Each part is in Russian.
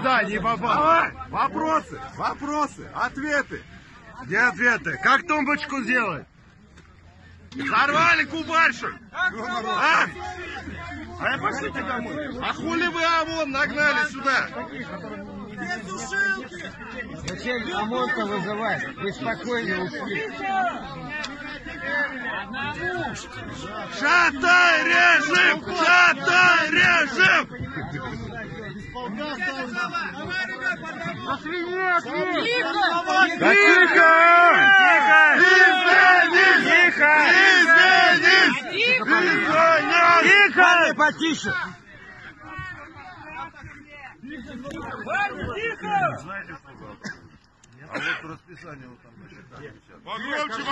Куда не попал? Вопросы, ответы. Где ответы? Как тумбочку сделать? Взорвали кубаршу. А? Пошлите домой. А хули вы ОМОН нагнали сюда? Зачем ОМОН-то вызывать? Вы спокойно ушли. Шатай режим! Шатай режим! Тихо! Извинись! Извинись! Тихо! Потише! Знаете, что завтра? А вот расписание вот там на счетах висят. Погромче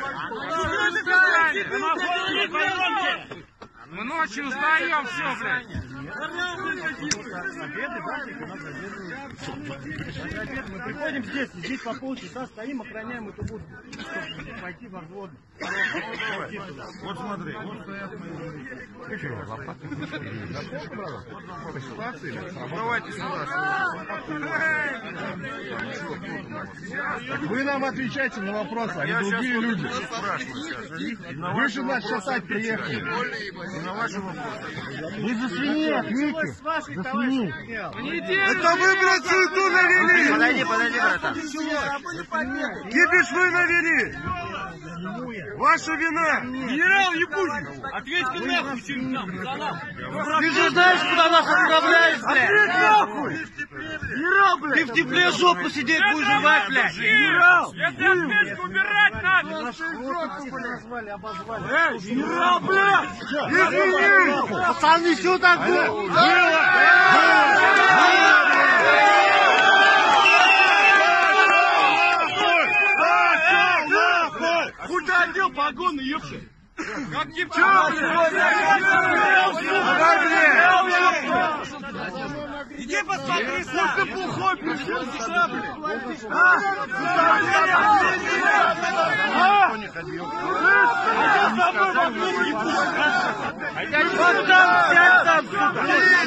маленько! Мы ночью узнаем все, блядь. Мы приходим здесь по полчаса, стоим, охраняем эту будку, чтобы пойти во взвод. Вот смотри, вот стоят мои давайте сюда. Вы нам отвечайте на вопросы, а не другие люди. Вы же нас шатать приехали. На ваши вопросы. Не за свиньи, ответьте. За свиньи. Это вы, брат, суету навели! Подойди, братан. Кипиш вы навели! Ваша вина! Генерал Ебухин, ответьте нахуй, чем нам, пацанам. Ты же знаешь, куда нас отправляют, блядь? Ответь нахуй! Генерал, блядь! Ты в тепле жопу сидеть будешь жевать, блядь! Генерал! Если ответку убирать надо! Обозвали. Генерал, блядь! Извини! Пацаны, что такое? Куда дел погоны, ёпта? Как девчонки! Иди посмотри, сколько плохой пришел сюда, блядь! Сядь там,